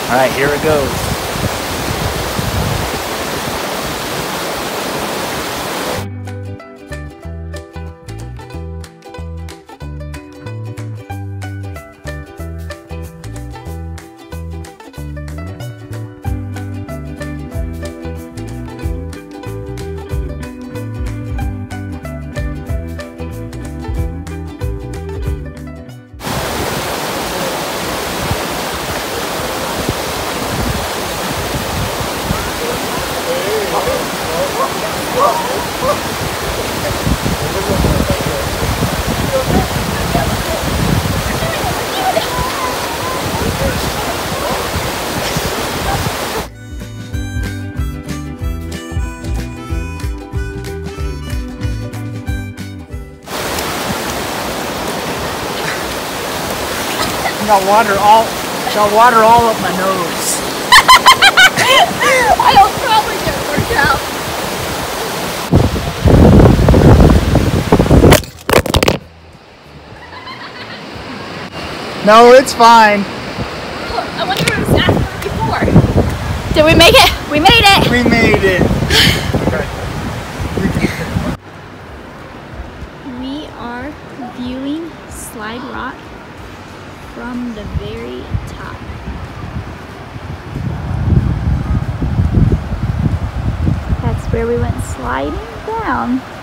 All right, here it goes. Got water all up my nose. I'll probably get worked out. No, it's fine. I wonder if it was after before. Did we make it? We made it! We made it. We are viewing Slide Rock from the very top. That's where we went sliding down.